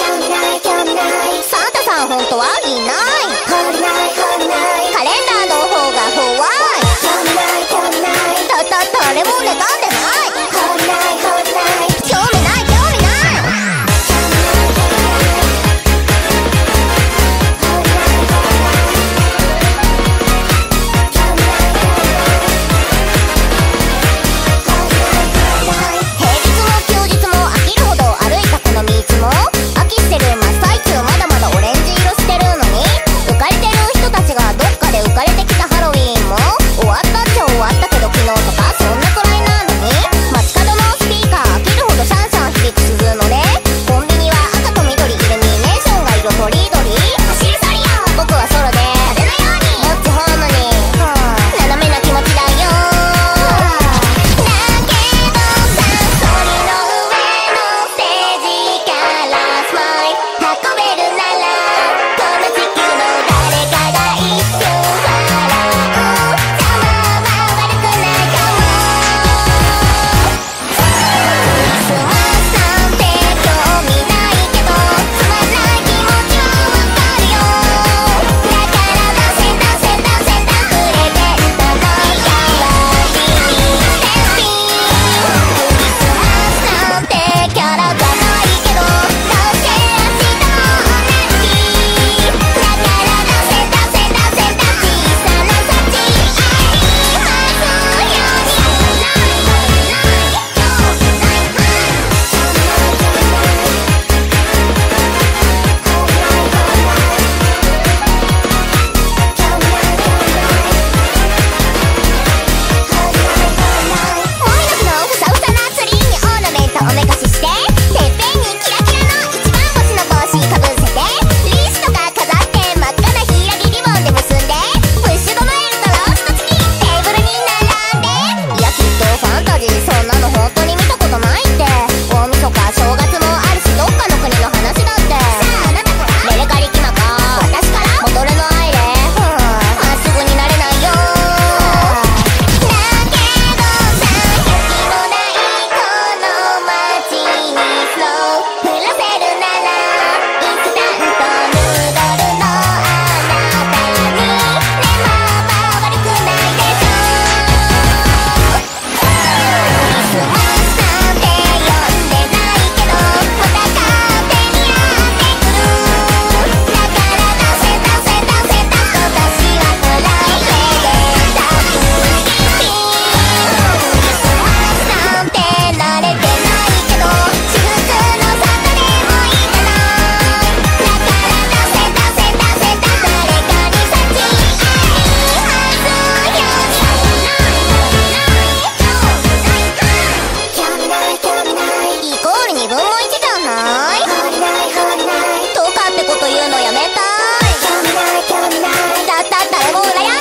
サンタさん本当はいない。カレンダーの方が怖い。誰も妬んでない。興味ない興味ない。平日も休日も飽きるほど歩いたこの道も飽きしてる真っ最中、まだまだオレンジ色してるのに浮かれてる人たちがどっかで浮かれてきたハロウィーンも終わったっちゃ終わったけど昨日とかそんなくらいなのに街角のスピーカー飽きるほどシャンシャン響く鈴のね。コンビニは赤と緑イルミネーションが色とりどり。走るソリよ僕はソロで風のようにどっちホームに斜めな気持ちだよ。だけどさソリの上のステージからスマイル運べるならこの地球の誰かが一瞬笑う。ざまま悪くないかも。クリスマスなんて興味ないけどつまんない気持ちはわかるよ。だから出せ出せ出せたプレゼントの代わりにステッピン。クリスマスなんてキャラじゃないけどどうせ明日も同じ日。だから出せ出せ出せた小さな幸ありますように。もみの木のふさふさなツリーにオーナメントおめかししててっぺんにキラキラの一番星の帽子かぶせてリースとか飾って真っ赤なヒイラギリボンで結んでプッシュドノエルとローストチキンテーブルに並んで。いやきっとファンタジーそんなの本当に見たことないって。大晦日正月もあるしどっかの国の話だって。さああなたからレレカリキマか私からモトレのアイレまっすぐになれないよ。だけどさ雪のないこの街にスノー降らせるならインスタントヌードルのあなたにねまあまあ悪くないでしょ。クリスマスなんて呼んでないけどまた勝手にやってくる。だから出せ出せ出せた今年はプライベートプリピン。クリスマスなんて慣れてないけど私服のサタデーもいいかな。だから出せ出せ出せた誰かに幸ありますように。イコール2分の1じゃないとかってこと言うのやめたい。だったら誰も羨んでない。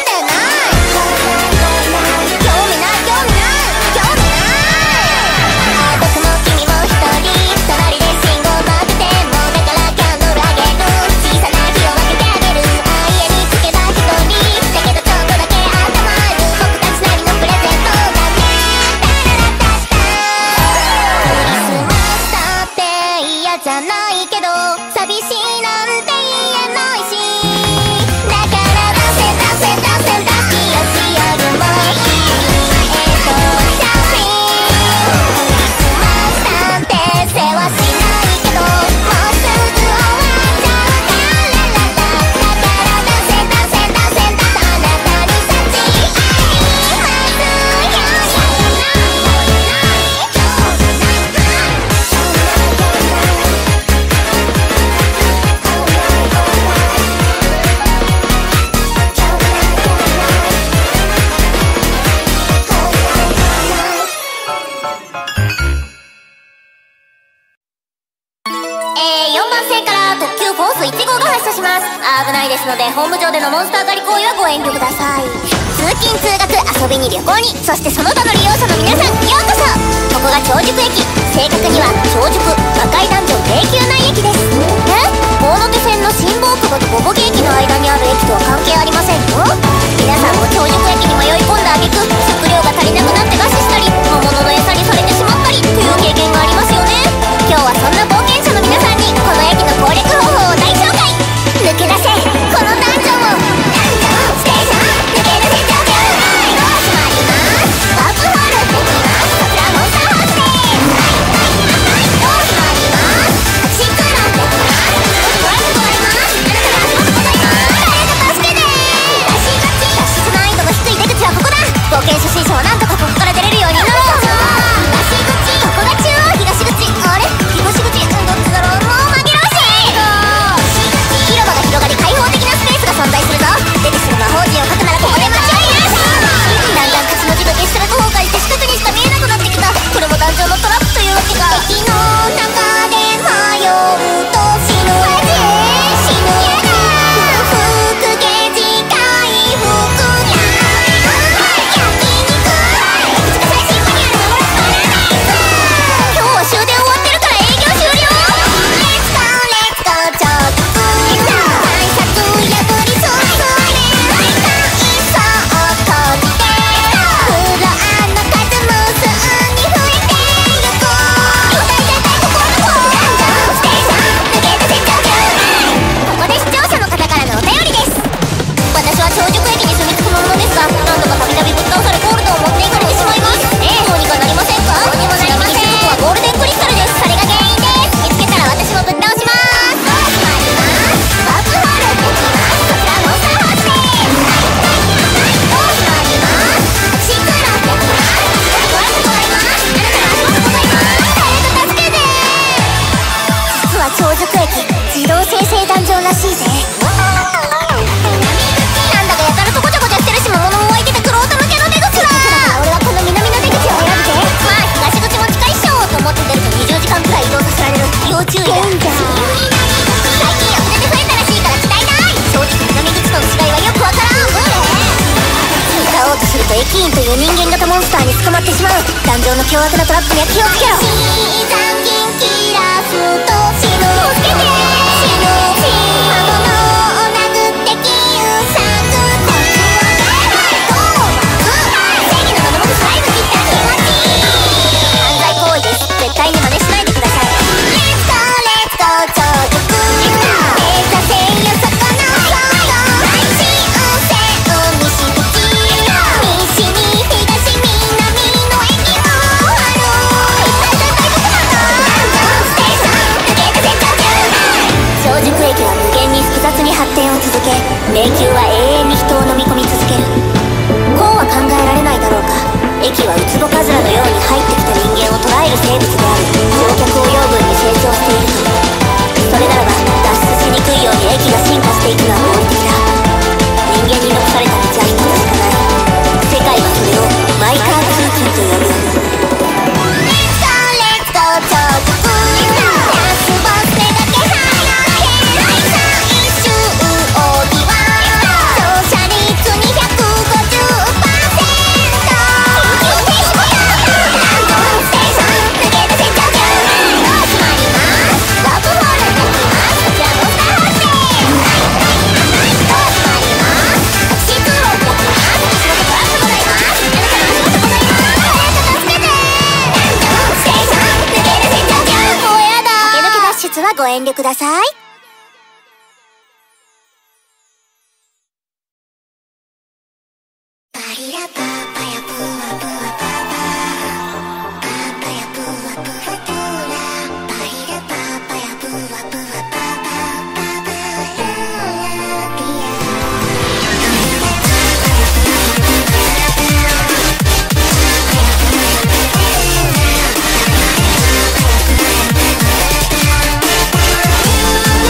興味ない興味ない興味ない。僕も君も一人隣で信号待っててもだからキャンドルあげる。小さな火を分けてあげる。家に着けば一人だけどちょっとだけ温まる僕たちなりのプレゼントだね。クリスマスだって嫌じゃないけど寂しいなんて言えないし。だから出せ出せ出せ出しよし夜もいいシャッピング。クリスマスなんて世話しないけどもうすぐ終わっちゃうからララ。だから出せ出せ出せたあなたに幸ありますように。4番線から特急フォース1号が発車します。危ないですのでホーム上でのモンスター狩り行為はご遠慮ください。通勤通学遊びに旅行にそしてその他の利用者の皆さんようこそ。ここが長宿駅、正確には長宿魔界ダンジョン迷宮内駅です。大表線の新大久保とボボゲ駅の間にある駅とは関係ありませんよ。皆さんも長宿駅に迷い込んだ挙句食料が足りなくなって餓死したり魔物の餌にされてしまったりという経験がありますよね。今日はそんな冒険者の皆さんにこの駅の熟液自動生成誕生らしいぜ。なんだかやたらとごちゃごちゃしてるし魔物も湧いててクロート向けの出口だ。俺はこの南の出口を選ぶぜ。まあ東口も近いっしょと思って出ると20時間くらい移動させられる。要注意だ。最近アップデート増えたらしいから期待大。正直南口との違いはよくわからん。使おうとすると駅員という人間型モンスターに捕まってしまう。壇上の凶悪なトラップには気をつけろ。死残銀キラフと死ぬ助けて死ぬし魔物を殴ってきゆさくこいつは正義の魔物5切ったら気持ちいい。犯罪行為です。絶対に真似しないでください。レッツゴーレッツゴー超熟目指せよそこの標高。超熟液は無限に複雑に発展を続け、迷宮は永遠に人を飲み込み続ける。こうは考えられないだろうか。液はウツボカズラのように入ってきた人間を捕らえる生物である。乗客応用群に成長していると。それならば脱出しにくいように液が進化していくのは合理的だ。人間に残された道は一つしかない。世界はそれをマイカー通勤と呼ぶ。レッツゴーレッツゴー超熟ラスボスめがけ放て最終奥義は乗車率250%。緊急停止ボタンランドステーション抜けた成長中。ドア閉まります。ワープホールになっています。こちらモンスターハウスです。ドア閉まります。タクシー通路を開きます。後ろでトラックございます。あなたの足元ございます。早く助けて。ランドステーション抜けた成長中。もうやだ。駆け抜け脱出はご遠慮ください。パリラパーパヤプワプワパパパーパヤプワプフトゥーラパリラパーパヤプワプワパパパパルーラピア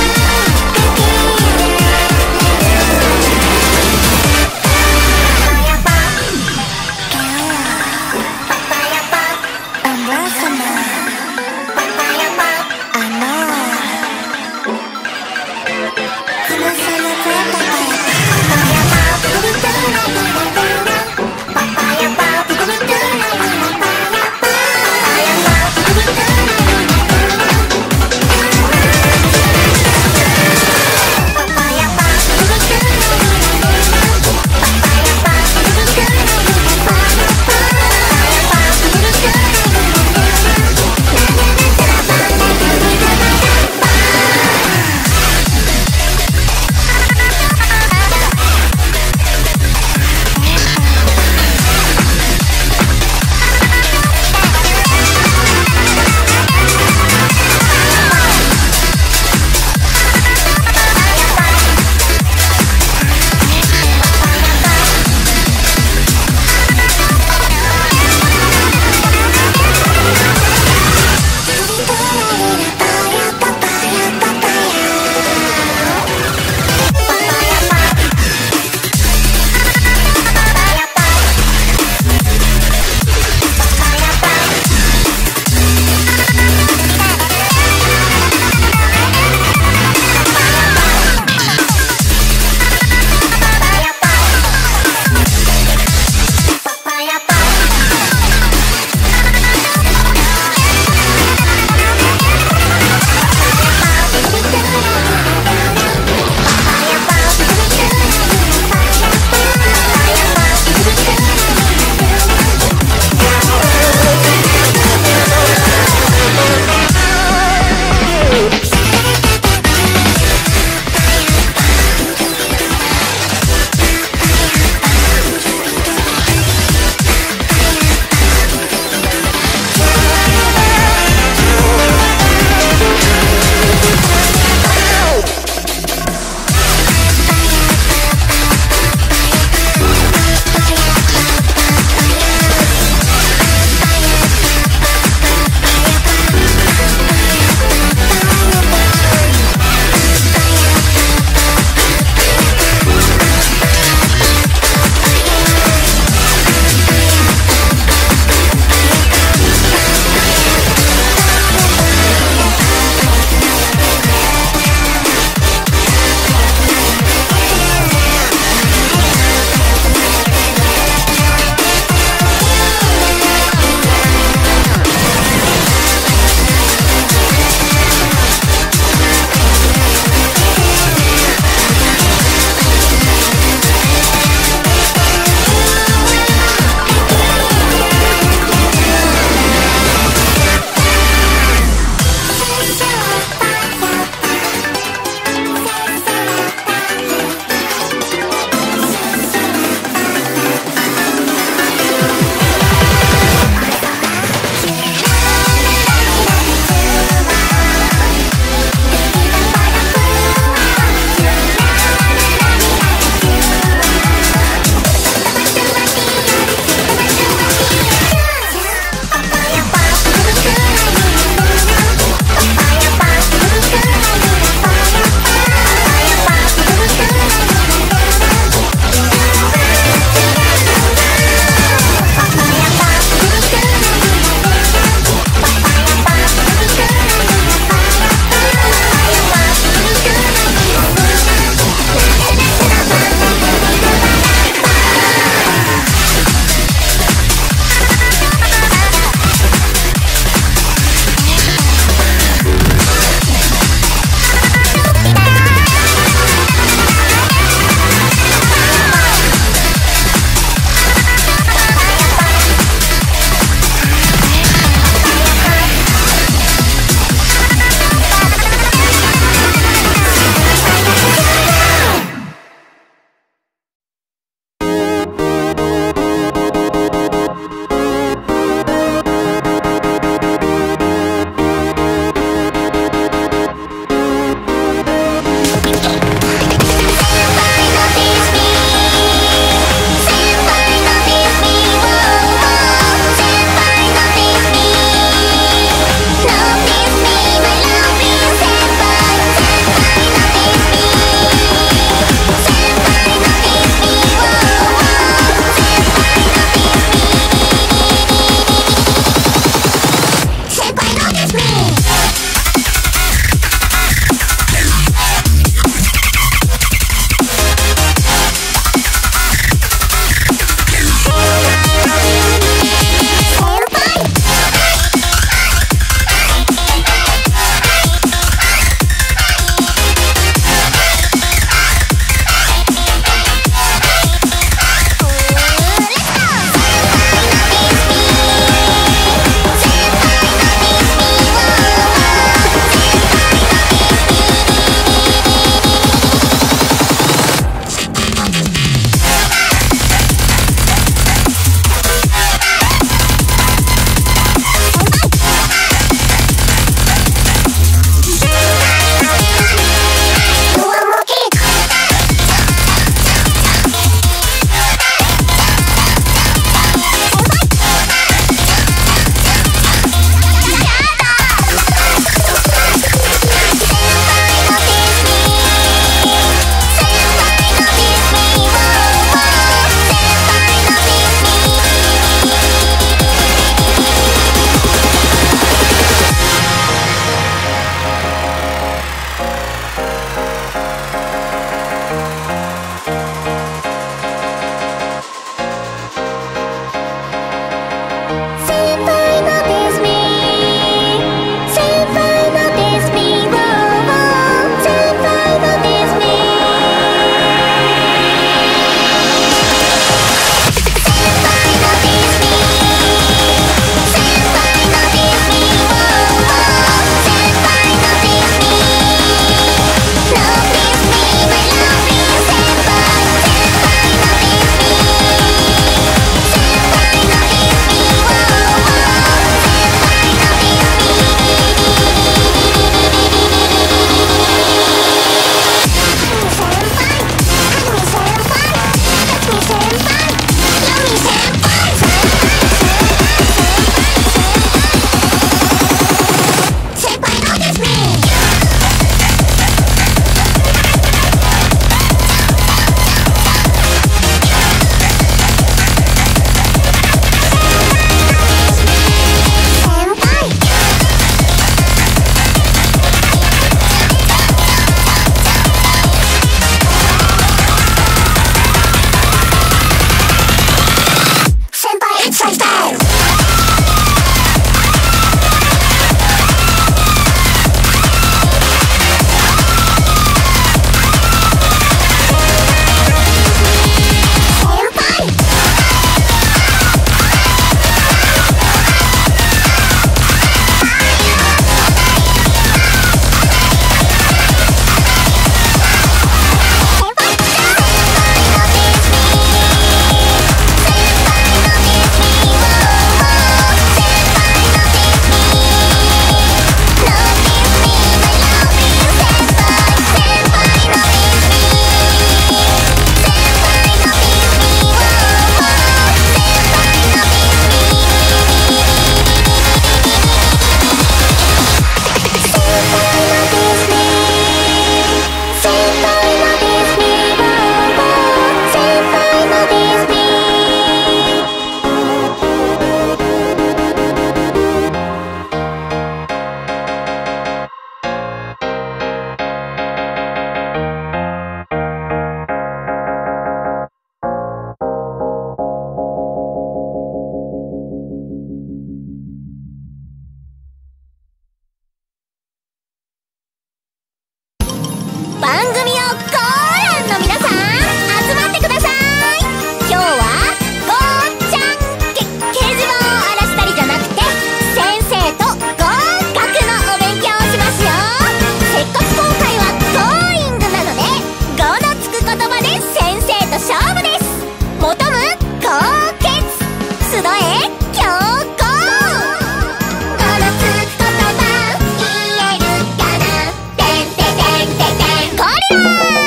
番組をご覧の皆さん集まってください。今日はゴーちゃん掲示板を荒らしたりじゃなくて先生と合格のお勉強をしますよ。せっかく今回はゴーイングなので5のつく言葉で先生と勝負です。求む高潔集え強行5のつく言葉言えるかな。てんててんててんゴリ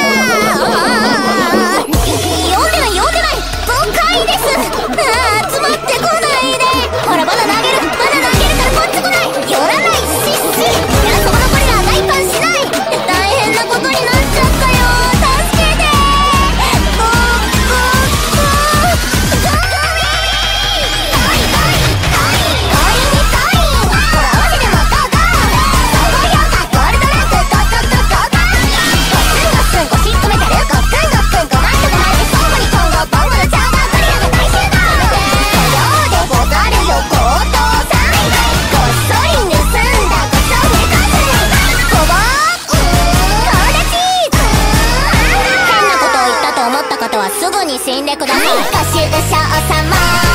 ラ読んでない読んでない誤解です。集まってこないで。ほらまだ投げるまだ投げるからこっち来ない。寄らないしいやそこのゴリラ大パンしない。大変なことになっちゃったよ。助けてゴーゴーゴーゴーゴーすぐに死んでください。ご愁傷様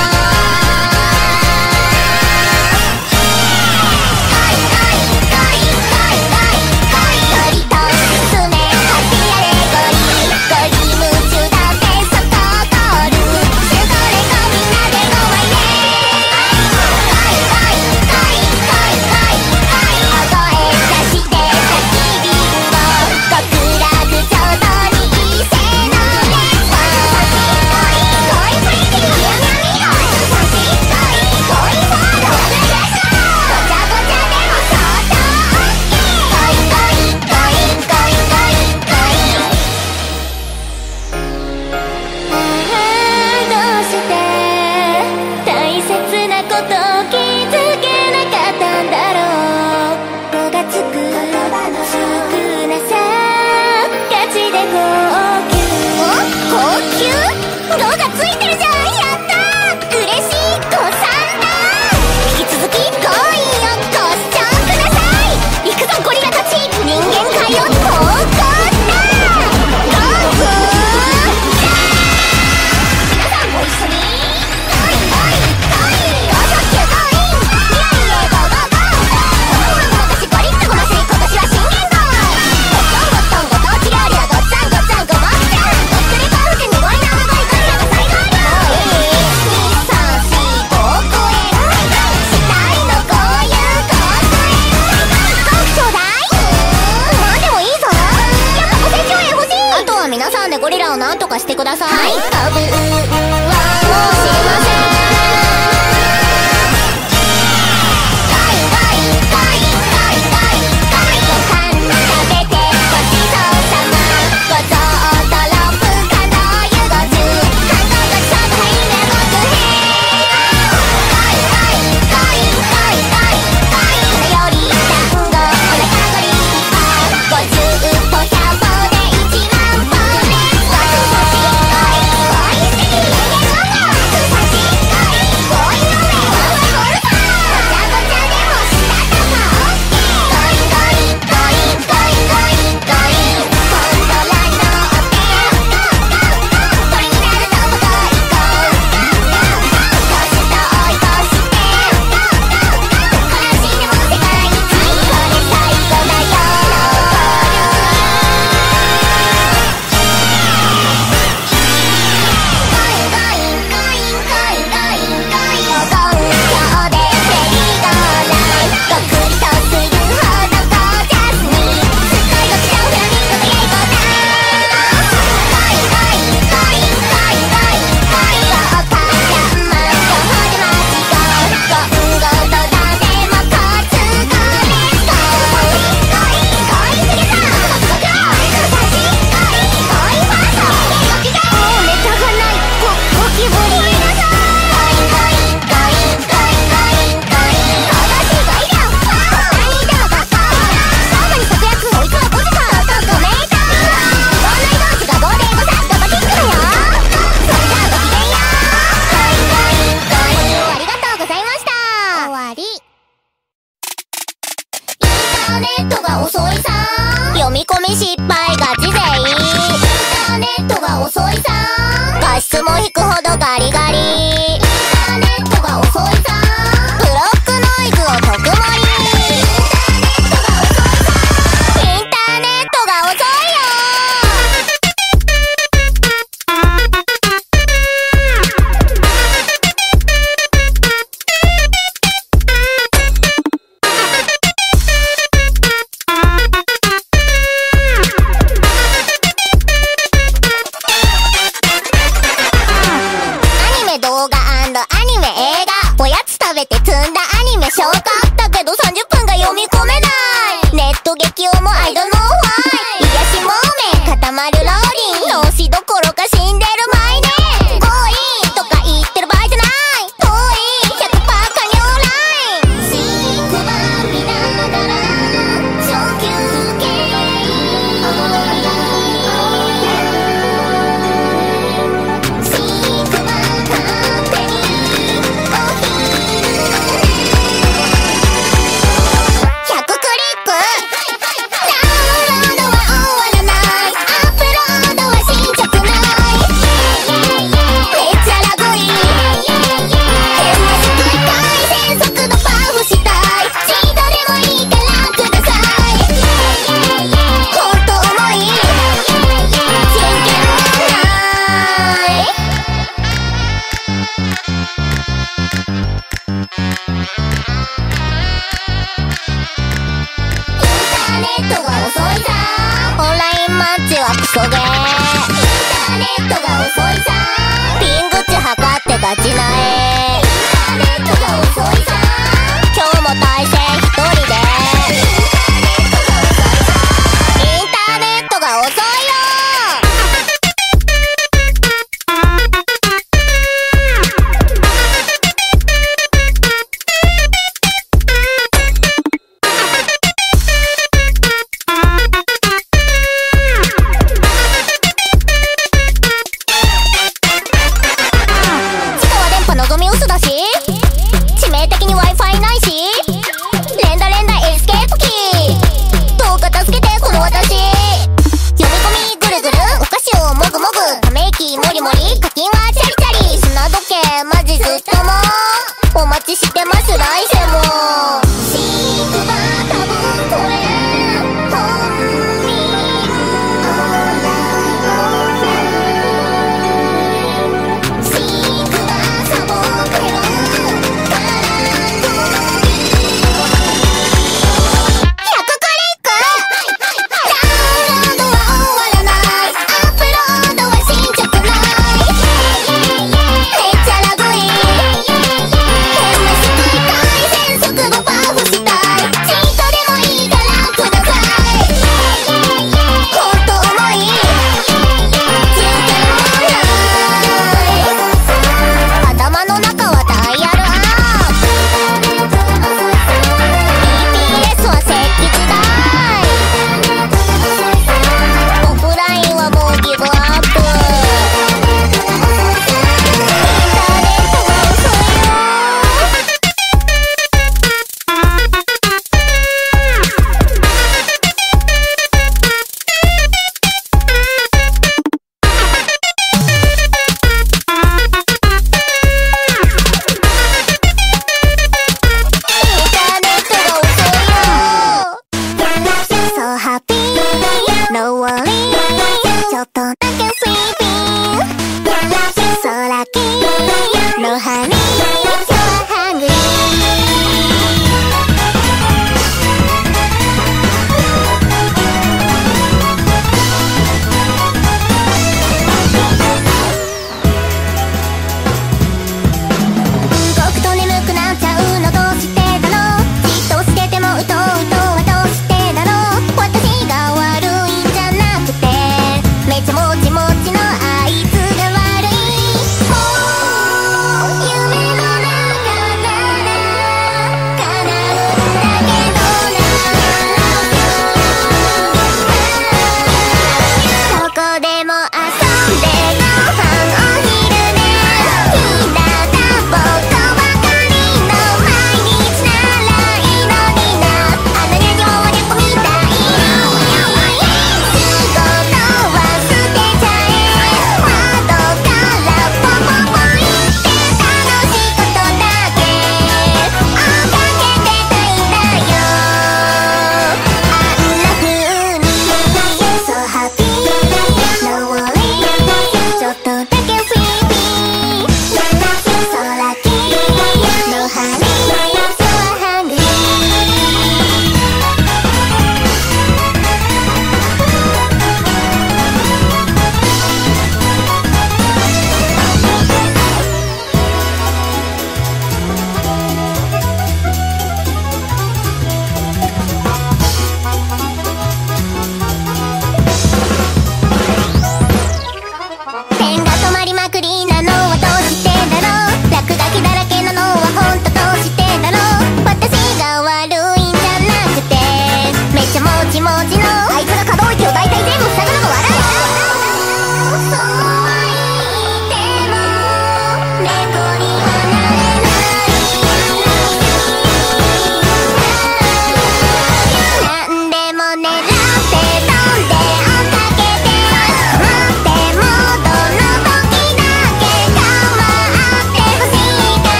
ゴリラをなんとかしてください。はい、多分はもう知りません。ごみ込み失敗ガチ勢インターネットが遅いさ画質も引くほどガリガリインターネットが遅いさブロックノイズを特盛りインターネットが遅いよ動画&アニメ映画おやつ食べて積んだアニメ消化だけど30分が読み込めないネット激おもI don't know why癒しもめ固まるローリン脳死どころか死んでる毎年恋とか言ってる場合じゃない遠い 100% 加入ラインシークバー見ながら初級系オンラインマッチはクソゲーインターネットが遅いさピング値測ってガチなインターネットが遅いさ今日も対戦一人でインターネットが遅いよ望み薄だし致命的に Wi-Fi ないし連打エスケープキーどうか助けてこの私読み込みぐるぐるお菓子をもぐもぐため息もりもり課金はチャリチャリ砂時計マジずっともお待ちしてます来世もシークバー多分これ変な世界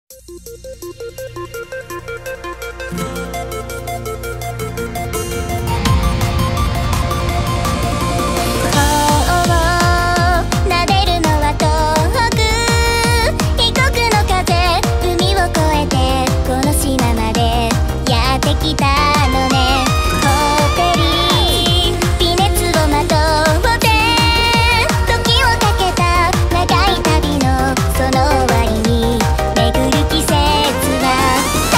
撫でるのは東北異国の風海を越えてこの島までやってきたのねホテリ微熱をまとって時をかけた長い旅のその終わりに巡る季節は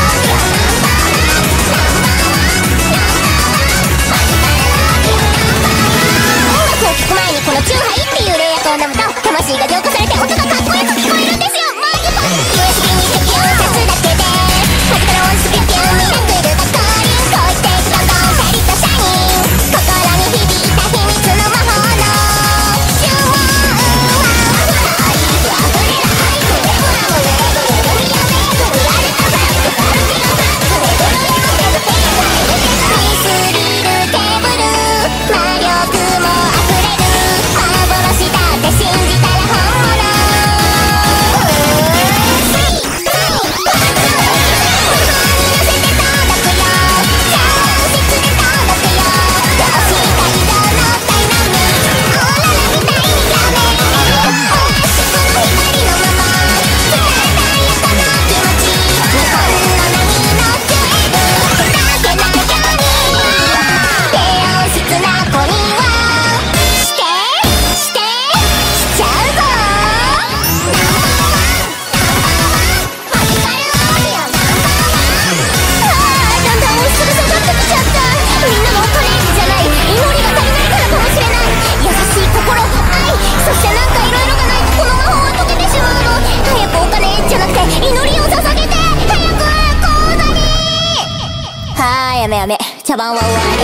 聴く前にこのチューハイっていう霊薬を飲むと魂が浄化されて音がかっこよく聞こえるんですよ。マジか USB に適用さすだけでマジカル音質ピュピュミラクルが降臨こうしてどんどんペリッとシャイン心に響いた秘密の魔法のチューハイ溢れる愛とレモラムレゴレゴミヤメークやれたファックバルティオファックレゴロヨテブテーザイミスリルテーブル魔力も溢れる幻だって信じたら本物やめやめ茶番は終わり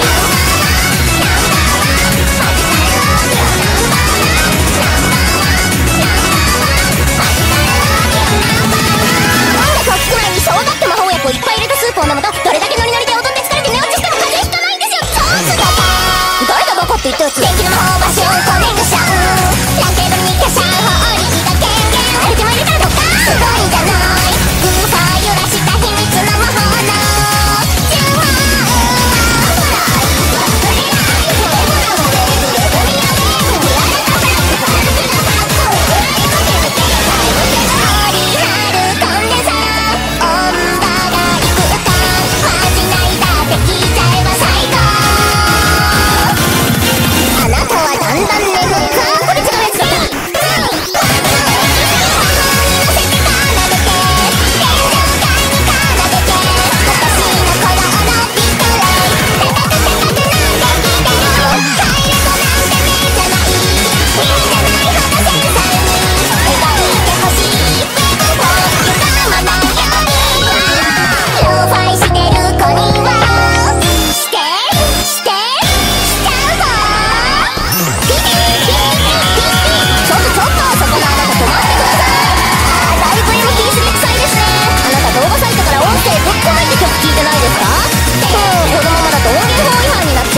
音楽を聴く前にしょうがって魔法薬をいっぱい入れたスープを飲むとどれだけノリノリで踊って疲れて寝落ちしても風邪ひかないんですよ。超すげえ誰がバカって言ったやつ電気の魔法バションコネクションランテーブルにキャシャン法力が権限アルティマ入れたらどっかすごいんじゃないグーファー揺らした秘密の魔法のチューハイ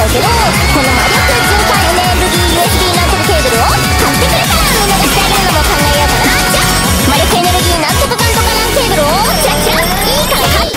うけど、この魔力循環エネルギー USB なんとかケーブルを買ってくれたらみんながしてあげるのも考えようかな。じゃ魔力エネルギーなんとかかんとかなんケーブルをチラチラいいから買って、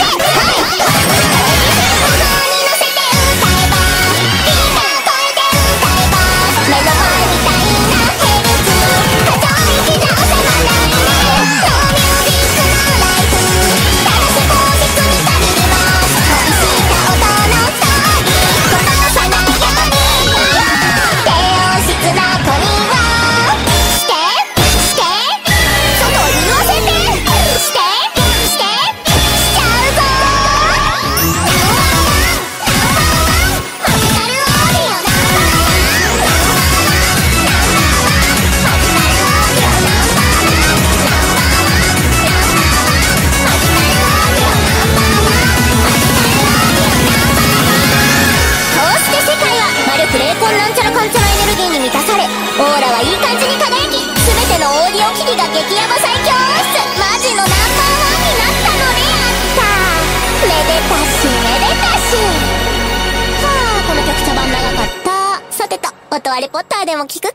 音割れポッターでも聞くか。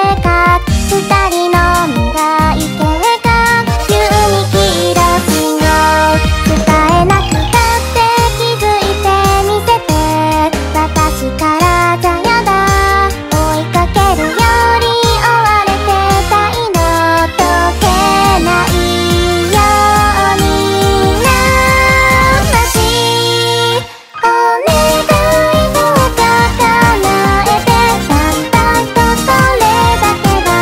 か二人の未来計画急に黄色信号伝えなくたって気づいてみせて私からじゃやだ追いかけるより追われてたいの解けないようになしお願いどうか叶えてたった一つそれだけが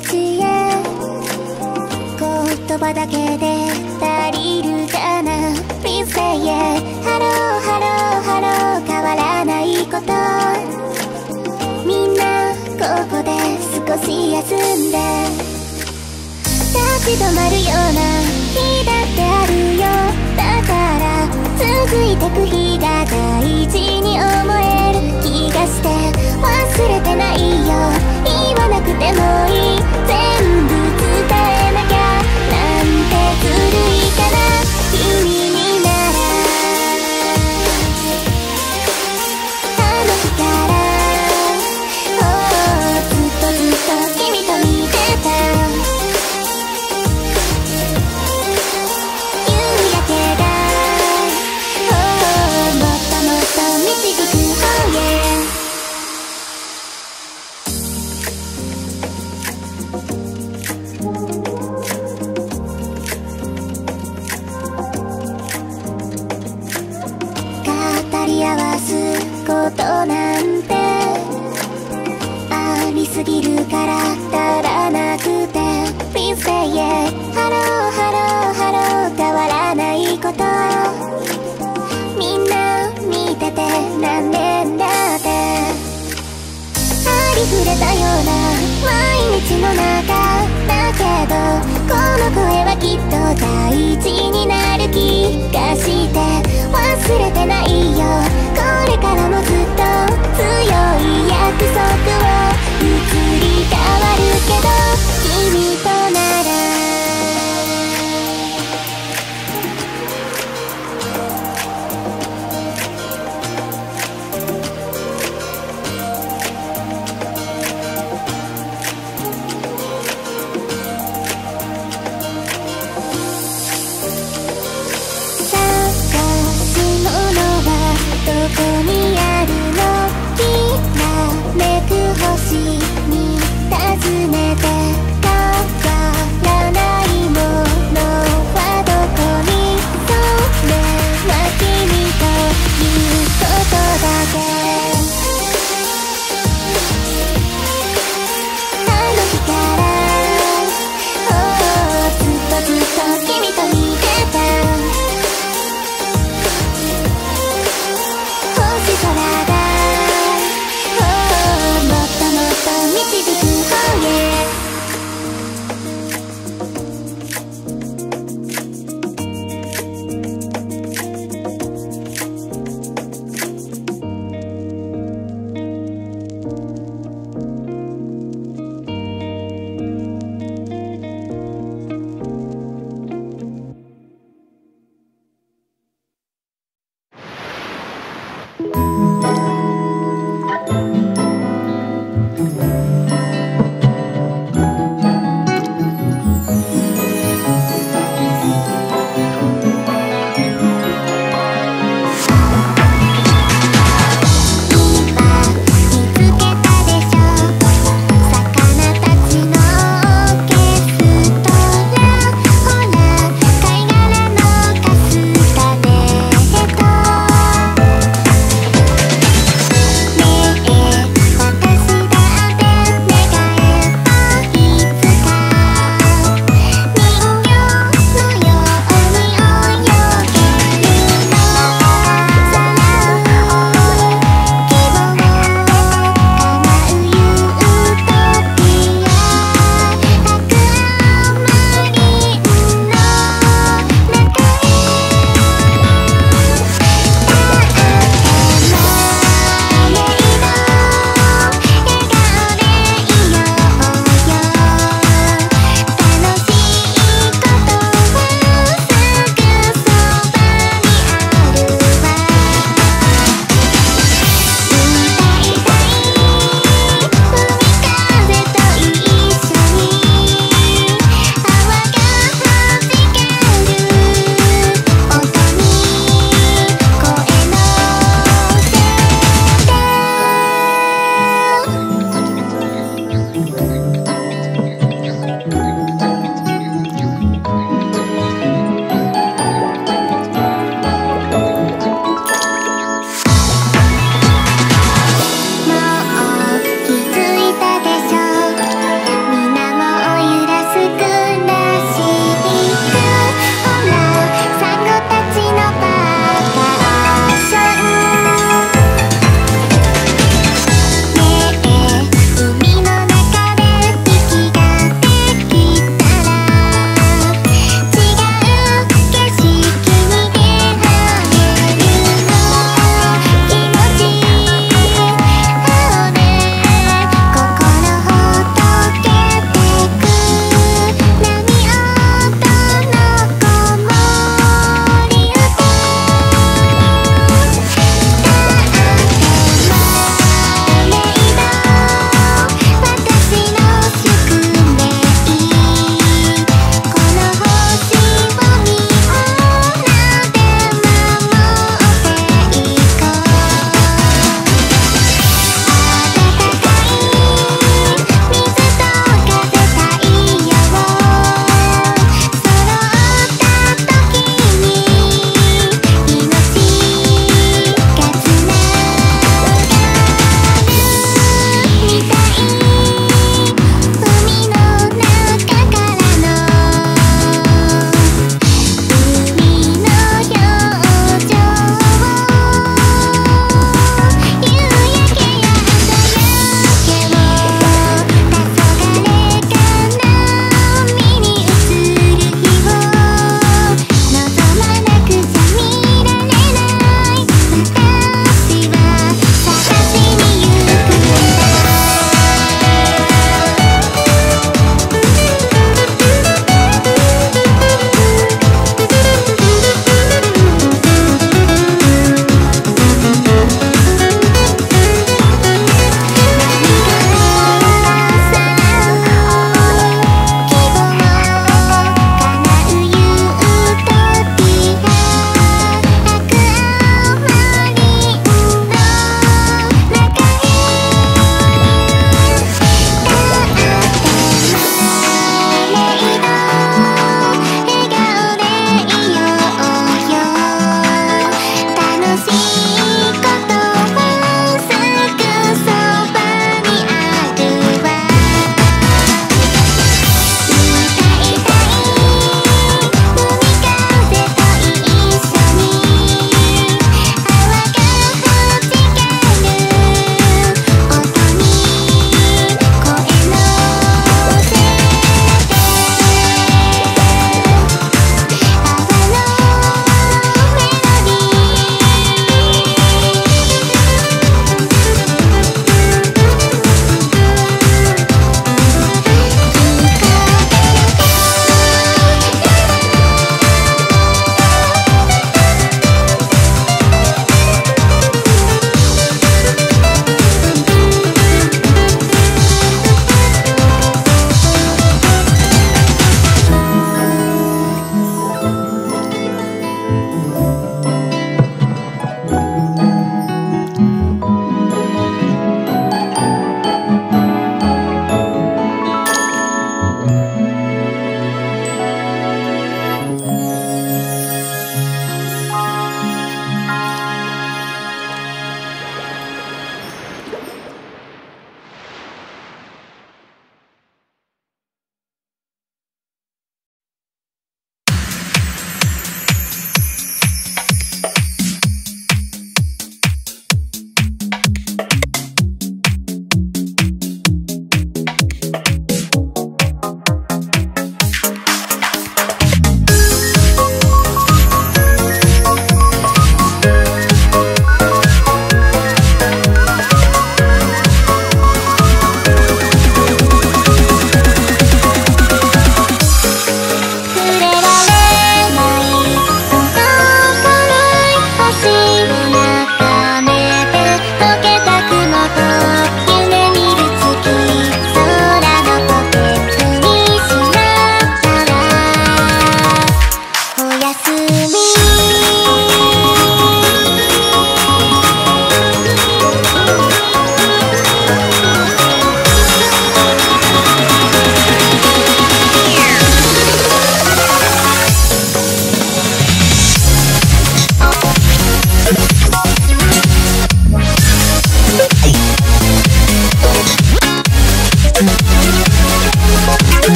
ちへ言葉だけで足りるかな Please say it ハローハローハロー変わらないことみんなここで少し休んで立ち止まるような日だってあるよだから続いてく日が大事に思える気がして忘れてないよ言わなくてもいい全部伝えなきゃなんてずるいかな君にならあの日からずっとずっと君と見てた夕焼けがもっともっと導く方へ語り合わすことなんてありすぎるから足らなくて Please say it ハローハローハロー変わらないことみんな見てて何年だってありふれたような毎日の中だけどこの声はきっと大事になる気がして忘れてないよこれからもずっと強い約束を移り変わるけど君とならどこにあるのきらめく星に尋ねて変わらないものはどこにそれは君ということだけあの日からずっとずっと君と見てた星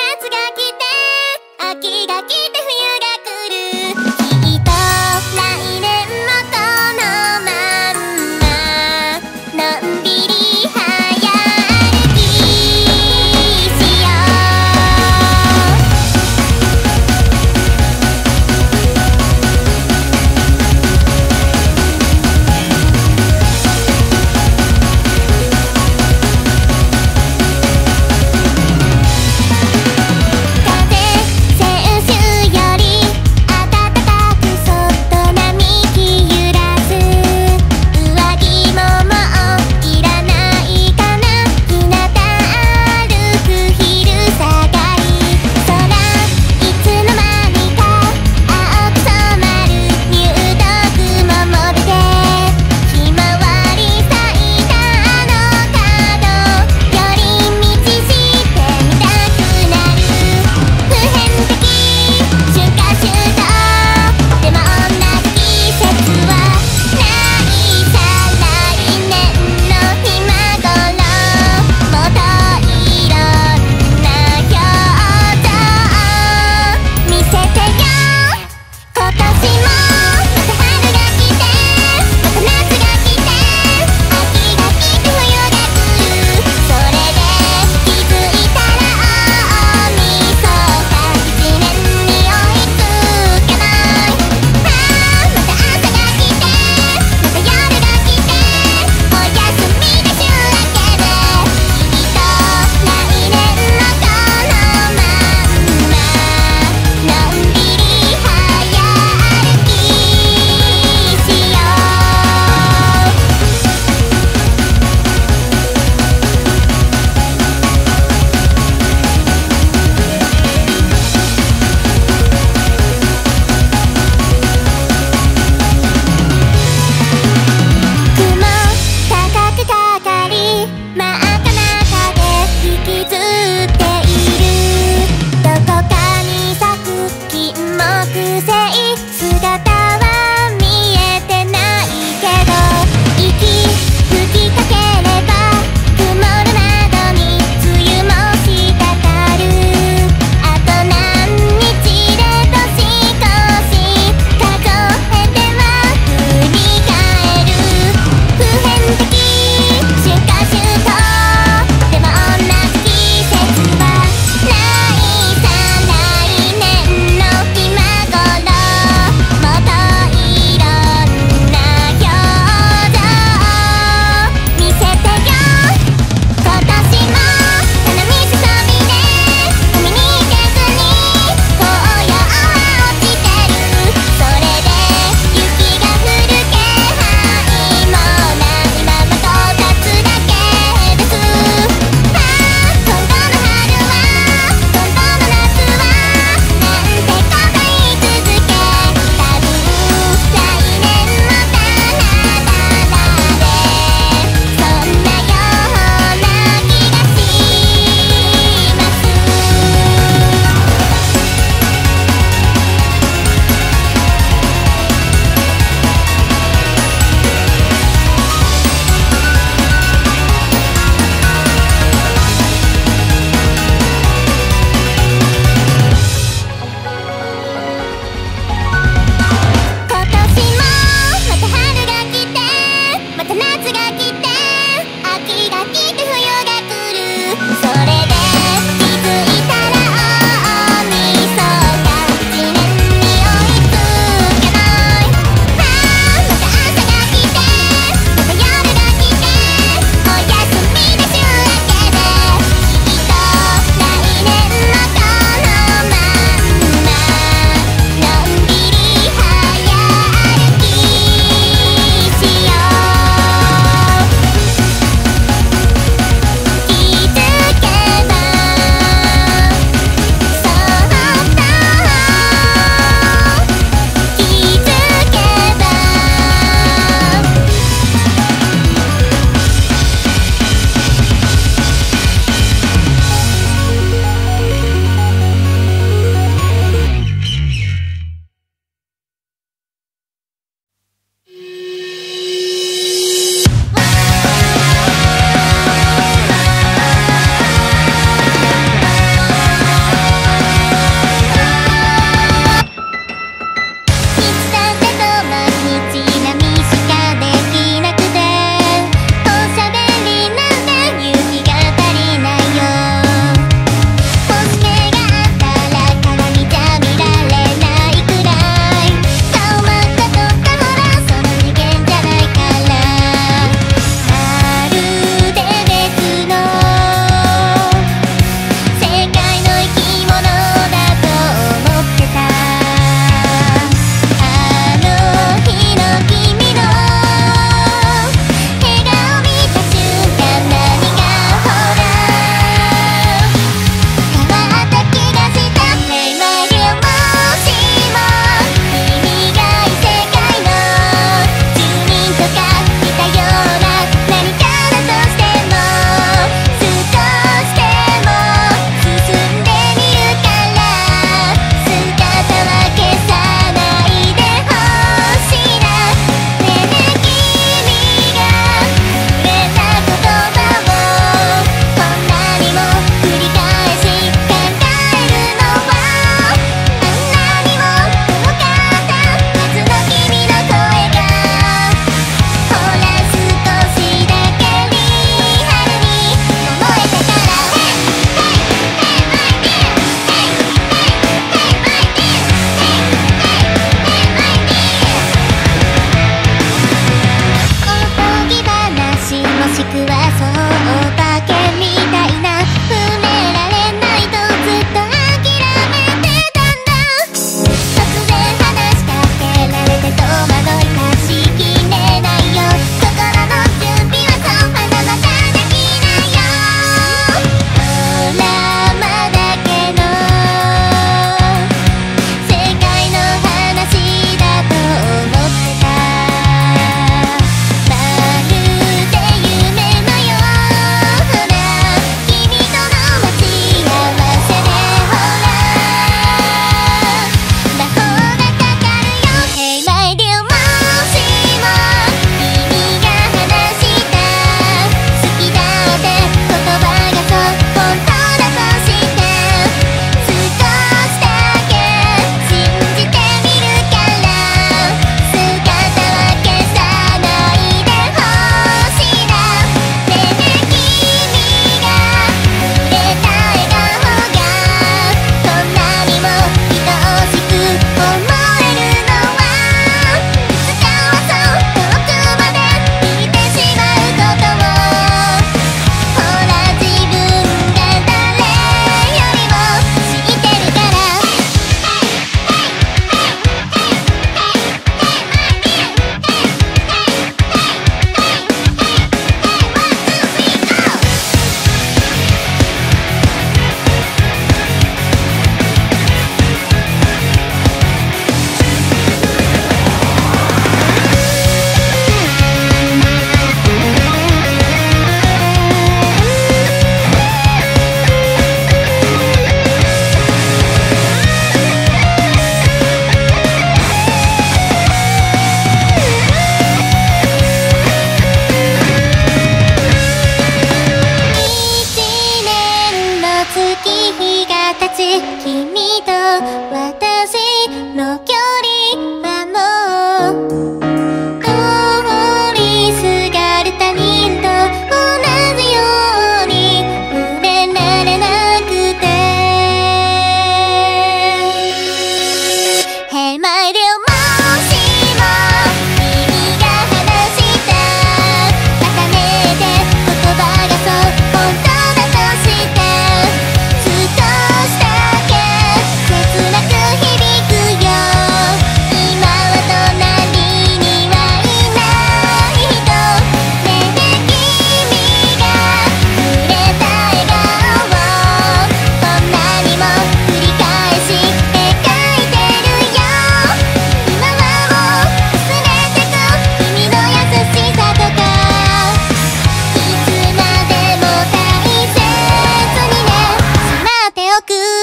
夏が来て秋が来て冬が来る。きっと来年もこのまんまのんびり早歩きしよ風選手より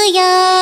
よ。